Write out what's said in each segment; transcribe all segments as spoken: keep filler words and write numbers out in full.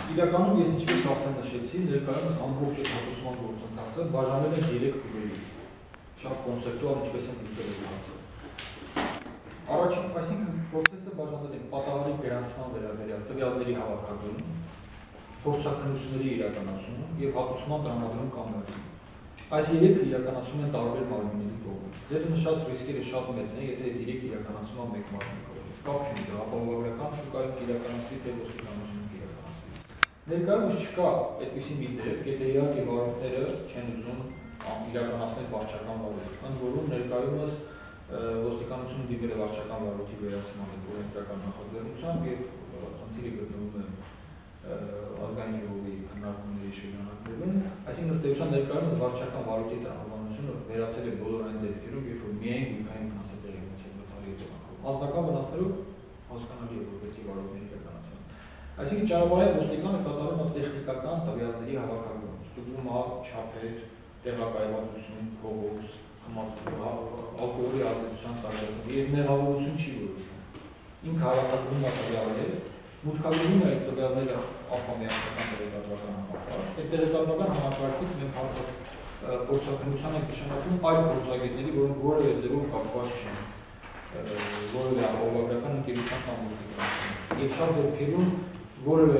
Իրականում ես ինչպես արդեն նշեցի, ներկայումս ամբողջ այդ հատուցման գործընթացը բաժանել են երեք փուլերի։ Շատ կոնցեպտուալ ինչպես են լուծել այդ հարցը։ Առաջին, այսինքն process-ը բաժանել են պատահարի գրանցման վերաբերյալ տվյալների հավաքագրում, փորձաքննությունների իրականացում եւ հատուցման տրամադրում կամ մերժում։ Այս երեքը իրականացում են տարբեր մարմինների կողմից։ Ձեր նշած ռիսկերը շատ մեծ են, եթե այդ երեք իրականացումը մեկ մարմնի կողմից։ Կապ չունի դա ապահովագրական շուկայում իրականացվի թե ոստիկանությունում իրականացվի։ Ներկայումս չկա այդպիսի մի դեպք, եթե իհարկե վարորդները չեն ուզում իրականացնել վարչական վարույթ, ընդ որում ներկայումս ոստիկանությունը դիմել է վարչական վարույթի վերացման օրենսդրական նախաձեռնությամբ եւ խնդիրը գտնվում է ազգային ժողովի քննարկումների շրջանակներում, այսինքն ըստ էության ներկայումս վարչական վարույթի տրամաբանությունը վերացել է բոլոր այն դեպքերում, երբ որ միայն գույքային վնաս է տեղի ունեցել վթարի հետևանքով։ Անձնական վնասներով հասկանալի է, որ պետք է վարորդների իրականացվեն։ Այսինքն ճանապարհային ոստիկանը կատարում է տեխնիկական տվյալների հավաքագրում, ստուգում է չափեր, տեղակայվածություն, փողոց, ալկոհոլի ազդեցության տարբերակում եւ մեղավորություն չի որոշում։ Ինքը հավաքագրում է տվյալներ, մուտքագրում է այդ տվյալները ապամեական տեղեկատվական համակարգ։ Այդ տեղեկատվական համակարգից մենք փորձաքննության ենք նշանակում այլ փորձագետների, որոնք որևէ ձևով կապված չեն որևէ ապահովագրական ընկերության կամ ոստիկանության։ Եվ շատ դեպքերում որևէ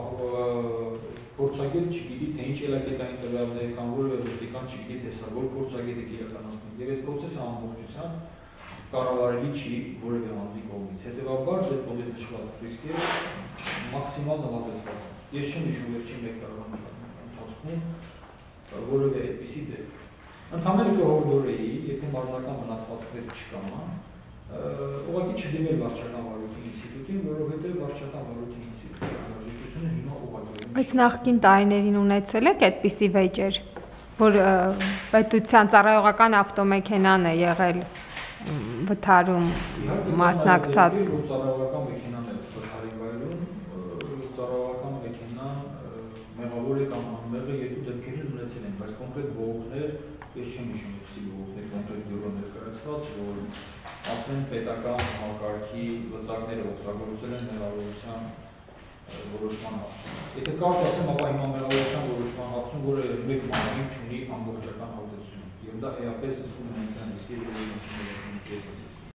փորձագետ չգիտի, թե ինչ էլեկտրիկային տվյալներ կամ որևէ ոստիկան չգիտի, թե սա որ փորձագետ է իրականացնում։ Եվ այդ process-ը ամբողջությամբ կառավարելի չի որևէ անձի կողմից։ Հետևաբար ձեր կողմից նշված ռիսկերը մաքսիմալ նվազեցված են։ Ես չեմ հիշում վերջին մեկ տարվա ընթացքում որևէ այդպիսի դեպք։ Ընդհանրապես կհորդորեի, եթե մարմնական վնասվածքներ չկան, ուղղակի չդիմել վարչական վարույթի ինստիտուտին, որովհետև վարչական վարույթի ինստիտուտի անհրաժեշտությունը հիմա ուղղակի։ Բայց նախկին տարիներին ունեցել եք այդպիսի վեճեր, որ պետության ծառայողական ավտոմեքենան է եղել վթարում մասնակցած։ Ծառայողական մեքենան է վթարի վայրում, ծառայողական մեքենան մեղավոր է կամ անմեղ է, երկու դեպքերին ունեցել են, բայց կոնկրետ բողոքներ, ես չեմ հիշում այդպիսի բողոքներ կոնկրետ բյուրո ներկայացված, որ ասեն պետական համակարգի լծակները օգտագործել են մեղավորության որոշման հարցում։ Եթե կարճ ասեմ, ապա հիմա մեղավորության որոշման հարցում որևէ մեկ մարմին չունի ամբողջական ազդեցություն, եւ դա էապես զսպում է ինձ այն իսկ երևի մասնավորական կեսը։